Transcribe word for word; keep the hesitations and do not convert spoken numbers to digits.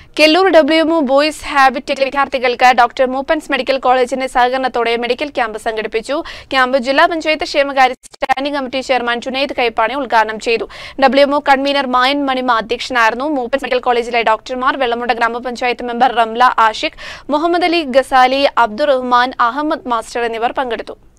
Kellur W M O Boys Habitat വിദ്യാർത്ഥികൾക്ക് doctor Moopens medical കോളേജിന്റെ സഹകരണത്തോടെ മെഡിക്കൽ ക്യാമ്പ് സംഘടിപ്പിച്ചു. ക്യാമ്പ് ജില്ലാ പഞ്ചായത്ത് ക്ഷേമകാര്യ standing committee chairman junaid Kaipani ഉദ്ഘാടനം ചെയ്തു. W M O convener Mayan Manima അധ്യക്ഷനായിരുന്നു. മൂപ്പൻസ് മെഡിക്കൽ കോളേജിലെ ഡോക്ടർമാർ വെള്ളമുണ്ട ഗ്രാമപഞ്ചായത്ത് മെമ്പർ റംല ആഷിഖ്, മുഹമ്മദ് അലി ഗസാലി, അബ്ദുറഹ്മാൻ, അഹമ്മദ് മാസ്റ്റർ എന്നിവർ പങ്കെടുത്തു.